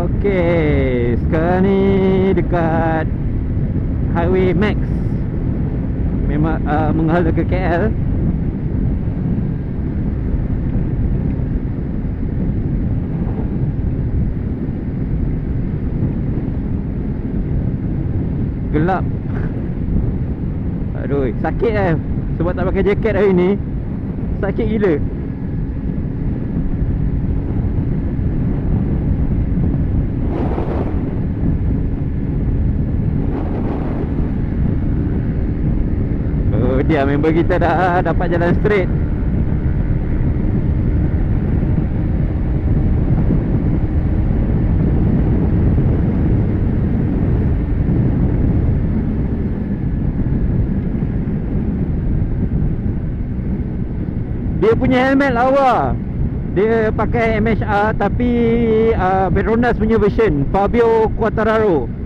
Okey, sekarang ni dekat Highway Max. Memang menghadap ke KL. Gelap. Aduh, sakit kan sebab tak pakai jaket hari ni. Sakit gila. Oh, dia member kita dah dapat jalan straight. Dia punya helmet lawa. Dia pakai MHR tapi Petronas punya version, Fabio Quartararo.